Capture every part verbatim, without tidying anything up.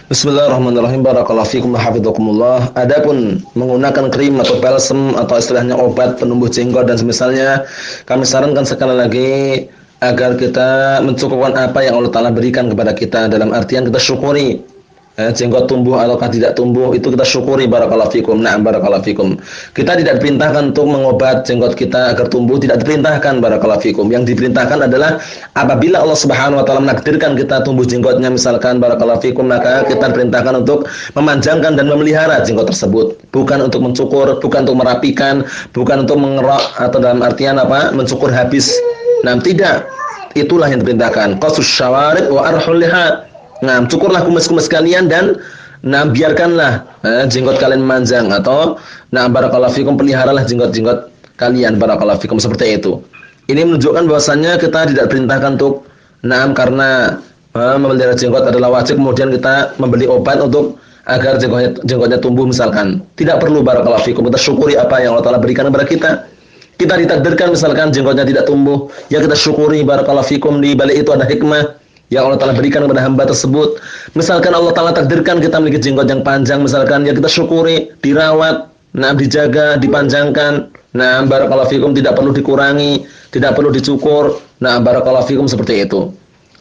Bismillahirrahmanirrahim. Barakallahu fikum wa hafizakumullah. Adapun menggunakan krim atau balsam atau istilahnya obat penumbuh jenggot dan semisalnya, kami sarankan sekali lagi agar kita mencukupkan apa yang Allah Ta'ala berikan kepada kita, dalam artian kita syukuri. Eh, jenggot tumbuh ataukah tidak tumbuh itu kita syukuri. Barakallahu fikum. Na'am, barakallahu fikum. Kita tidak diperintahkan untuk mengobat jenggot kita agar tumbuh, tidak diperintahkan. Barakallahu fikum. Yang diperintahkan adalah apabila Allah Subhanahu wa taala menakdirkan kita tumbuh jenggotnya misalkan, barakallahu fikum, maka kita diperintahkan untuk memanjangkan dan memelihara jenggot tersebut, bukan untuk mencukur, bukan untuk merapikan, bukan untuk mengerak atau dalam artian apa? Mencukur habis. Nah, tidak. Itulah yang diperintahkan. Qasus syawarib wa arhul liha. Nah, cukurlah kumis-kumis kalian dan nah biarkanlah eh, jenggot kalian memanjang, atau nah barakallahu fikum, peliharalah jenggot-jenggot kalian, barakallahu fikum, seperti itu. Ini menunjukkan bahwasannya kita tidak perintahkan untuk nah karena eh, memelihara jenggot adalah wajib kemudian kita membeli obat untuk agar jenggotnya, jenggotnya tumbuh misalkan. Tidak perlu, barakallahu fikum. Kita syukuri apa yang Allah Ta'ala berikan kepada kita. Kita ditakdirkan misalkan jenggotnya tidak tumbuh, ya kita syukuri, barakallahu fikum, di balik itu ada hikmah yang Allah Ta'ala berikan kepada hamba tersebut. Misalkan Allah Ta'ala takdirkan kita memiliki jenggot yang panjang misalkan, ya kita syukuri, dirawat, nah dijaga, dipanjangkan. Nah, barakallahu fikum, tidak perlu dikurangi, tidak perlu dicukur. Nah, barakallahu fikum, seperti itu.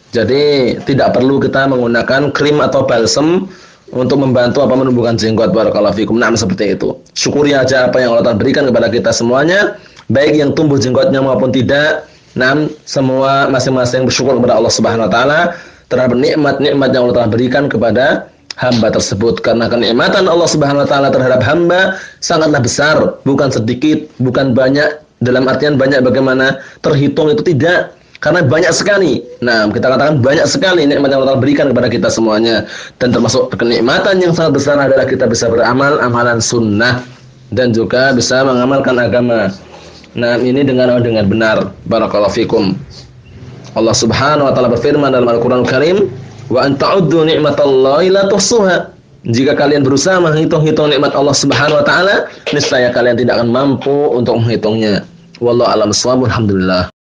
Jadi tidak perlu kita menggunakan krim atau balsam untuk membantu apa menumbuhkan jenggot, barakallahu fikum. Nah, seperti itu. Syukuri aja apa yang Allah Ta'ala berikan kepada kita semuanya, baik yang tumbuh jenggotnya maupun tidak. Nah, semua masing-masing bersyukur kepada Allah Subhanahu wa taala terhadap nikmat-nikmat yang Allah Ta'ala berikan kepada hamba tersebut, karena kenikmatan Allah Subhanahu wa taala terhadap hamba sangatlah besar, bukan sedikit, bukan banyak dalam artian banyak bagaimana terhitung, itu tidak, karena banyak sekali. Nah, kita katakan banyak sekali nikmat yang Allah Ta'ala berikan kepada kita semuanya, dan termasuk kenikmatan yang sangat besar adalah kita bisa beramal amalan sunnah dan juga bisa mengamalkan agama. Nah, ini dengan dengan benar. Barakallahu fikum. Allah Subhanahu wa taala berfirman dalam Al-Qur'an Al-Karim, "Wa an ta'uddu ni'matallahi la tuhsuha." Jika kalian berusaha menghitung-hitung nikmat Allah Subhanahu wa taala, niscaya kalian tidak akan mampu untuk menghitungnya. Wallahu a'lam bishawab. Alhamdulillah.